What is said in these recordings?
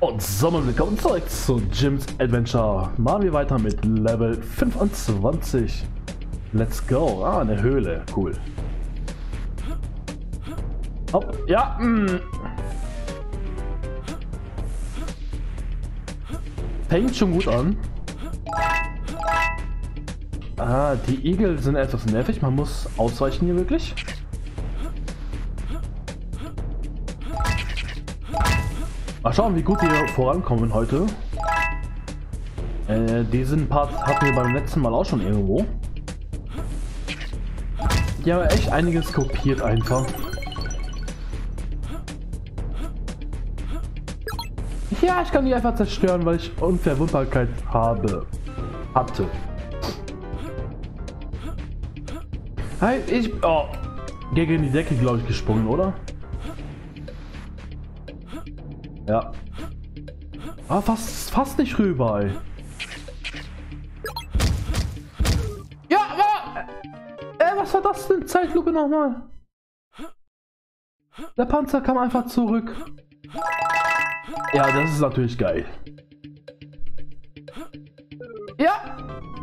Und somit willkommen zurück zu Jim's Adventure. Machen wir weiter mit Level 25. Let's go. Ah, eine Höhle. Cool. Hopp. Ja. Fängt schon gut an. Ah, die Igel sind etwas nervig. Man muss ausweichen hier wirklich. Mal schauen, wie gut wir vorankommen heute. Diesen Part hatten wir beim letzten Mal auch schon irgendwo. Die haben echt einiges kopiert einfach. Ja, ich kann die einfach zerstören, weil ich Unverwundbarkeit hatte. Hey, gegen die Decke, glaube ich, gesprungen, oder? Ja. Ah, fast nicht rüber, ey. Ja, was war das denn? Zeitlupe nochmal. Der Panzer kam einfach zurück. Ja, das ist natürlich geil. Ja.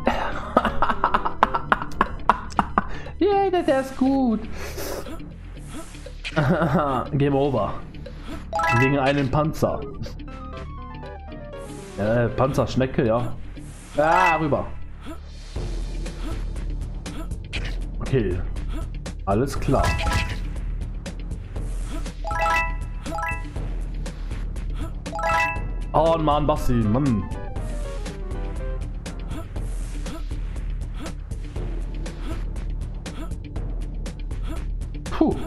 Yeah, der ist gut. Game over. Wegen einem Panzer. Panzerschnecke, ja. Ah, rüber. Okay. Alles klar. Oh Mann, Basti, Mann. Puh.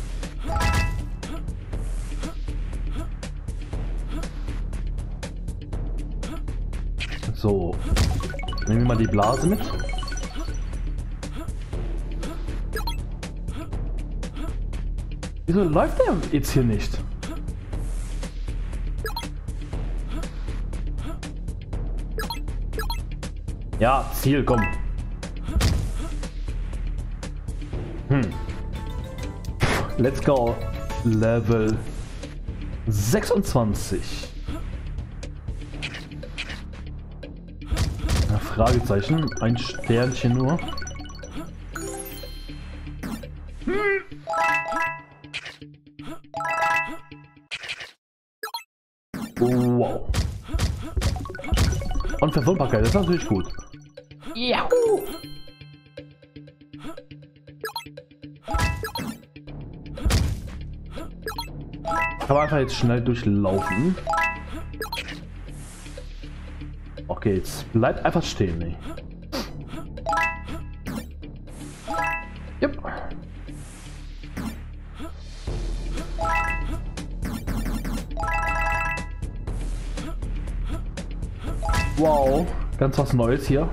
So, nehmen wir mal die Blase mit. Wieso läuft der jetzt hier nicht? Ja, Ziel, komm. Let's go. Level 26. Fragezeichen, ein Sternchen nur. Wow. Und Verwundbarkeit, das ist natürlich gut. Ja. Kann man einfach jetzt schnell durchlaufen. Okay, jetzt bleibt einfach stehen, ey. Yep. Wow, ganz was Neues hier.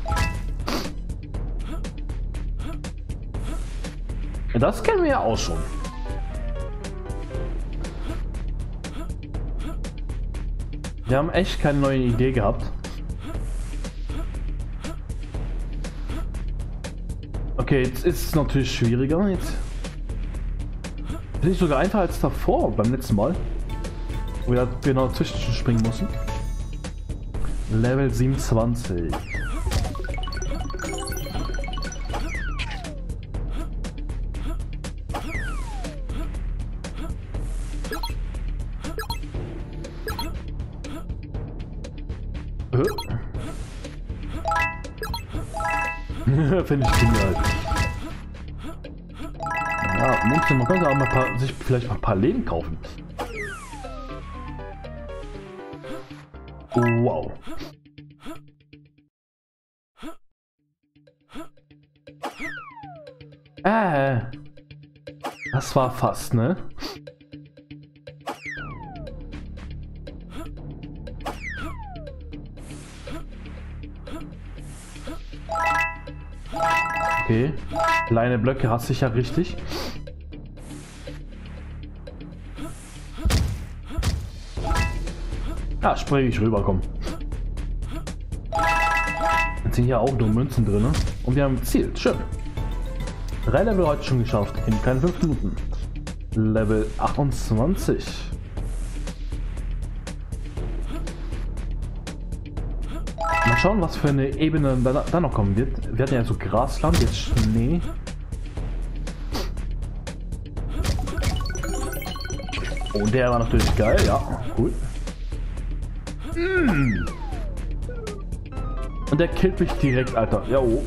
Das kennen wir ja auch schon. Wir haben echt keine neue Idee gehabt. Okay, jetzt ist es natürlich schwieriger. Jetzt bin ich sogar einfacher als davor beim letzten Mal, wo wir noch zwischenspringen mussten. Level 27. Finde ich genial. Ja, Münzen, man könnte auch mal sich vielleicht mal ein paar Leben kaufen. Wow. Das war fast, ne? Okay, kleine Blöcke hast du ja richtig. Ja, springe ich rüber, komm. Jetzt sind hier auch nur Münzen drin. Und wir haben ein Ziel, schön. 3 Level heute schon geschafft, in keinen 5 Minuten. Level 28. schauen, was für eine Ebene da noch kommen wird. Wir hatten ja so Grasland, jetzt Schnee. Oh, der war natürlich geil, ja, cool. Und der killt mich direkt, Alter. Ja, oh.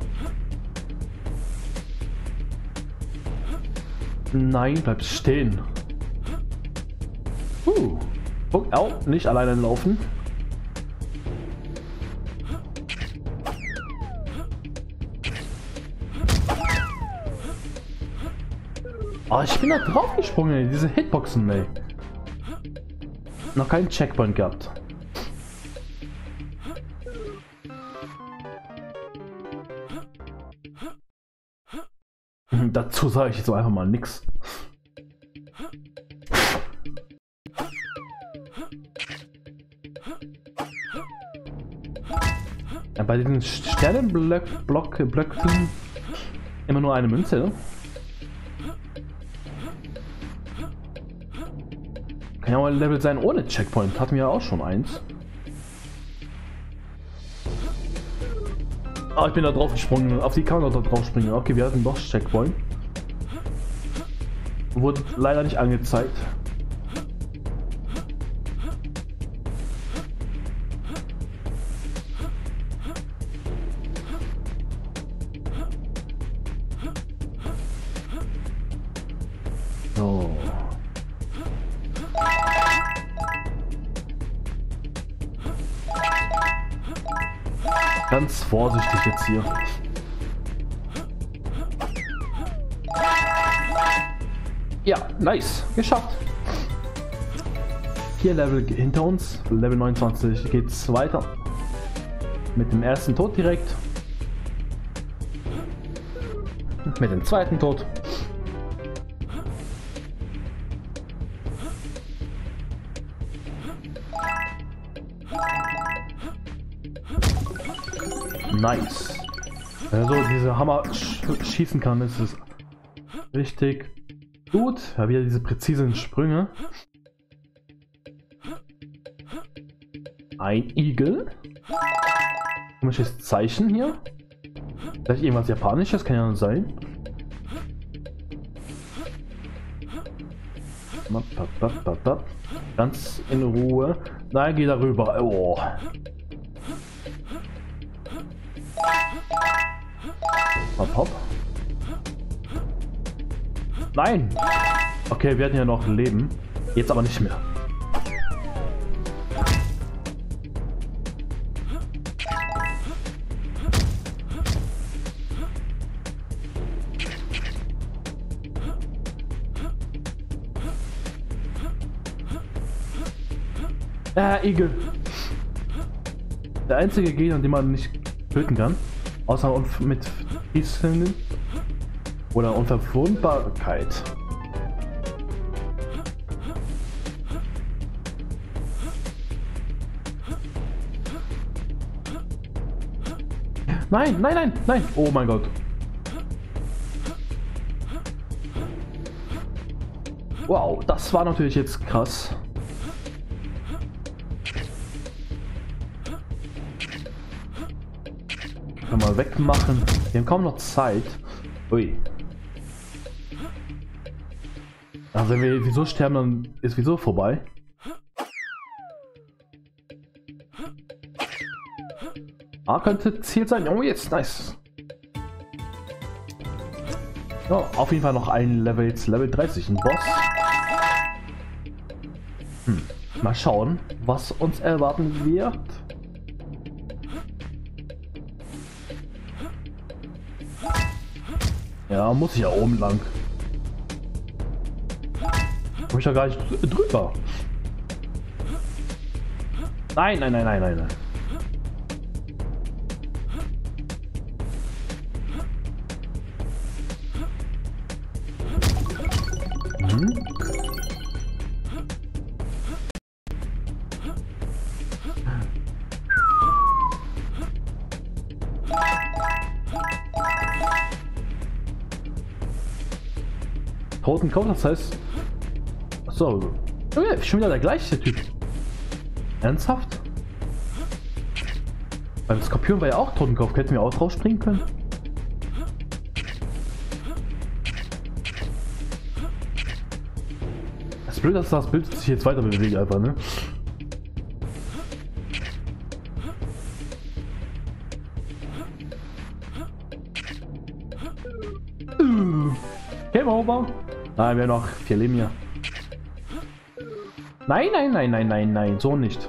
Nein, bleib stehen. Oh, nicht alleine laufen. Oh, ich bin da drauf gesprungen, ey. Diese Hitboxen, ey. Noch keinen Checkpoint gehabt. Dazu sage ich jetzt einfach mal nix. Ja, bei diesen Sternenblöcken immer nur eine Münze, ne? Kann ja auch ein Level sein ohne Checkpoint. Hatten wir ja auch schon eins. Ah, ich bin da drauf gesprungen. Auf die kann man da drauf springen. Okay, wir hatten doch Checkpoint. Wurde leider nicht angezeigt. So. Ganz vorsichtig jetzt hier. Ja, nice. Geschafft. 4 Level hinter uns. Level 29 geht's weiter. Mit dem ersten Tod direkt. Mit dem zweiten Tod. Nice. Also diese Hammer schießen kann, ist es richtig gut. Ja, wieder diese präzisen Sprünge. Ein Igel. Komisches Zeichen hier. Vielleicht irgendwas Japanisches, kann ja nur sein. Ganz in Ruhe. Nein, geh darüber. Oh. Hopp, hopp. Nein! Okay, wir hatten ja noch Leben. Jetzt aber nicht mehr. Igel. Der einzige Gegner, den man nicht töten kann. Außer mit Fließenden oder Unverwundbarkeit. Nein, nein, nein, nein! Oh mein Gott. Wow, das war natürlich jetzt krass. Kann mal wegmachen. Wir haben kaum noch Zeit. Ui. Also wenn wir wieso sterben, dann ist wieso vorbei. Ah, könnte Ziel sein. Oh, jetzt nice. Ja, auf jeden Fall noch ein Level, jetzt Level 30, ein Boss. Mal schauen, was uns erwarten wird. Ja, muss ich ja oben lang. Komm ich ja gar nicht drüber. Nein, nein, nein, nein, nein, nein. Toten Kopf, das heißt. Achso. Okay, schon wieder der gleiche Typ. Ernsthaft? Beim Skorpion war ja auch Totenkopf. Hätten wir auch drauf springen können? Das ist blöd, dass das Bild sich jetzt weiter bewegt einfach, ne? Game over. Nein, wir haben noch 4 Leben hier. Nein, nein, nein, nein, nein, nein, so nicht.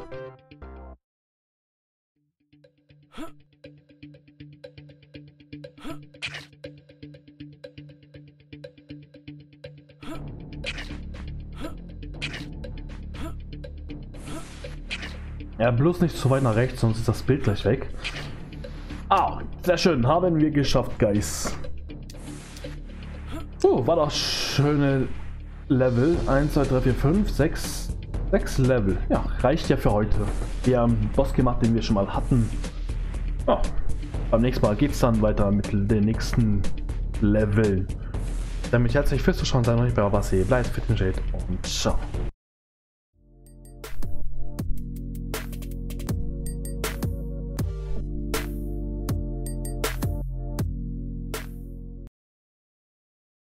Ja, bloß nicht zu weit nach rechts, sonst ist das Bild gleich weg. Ah, sehr schön, haben wir geschafft, Guys. War doch schöne Level. 1, 2, 3, 4, 5, 6 Level. Ja, reicht ja für heute. Wir haben einen Boss gemacht, den wir schon mal hatten. Ja, beim nächsten Mal geht es dann weiter mit den nächsten Leveln. Damit herzlich fürs Zuschauen, seid noch nicht bei Abassi. Bleibt fit und ciao.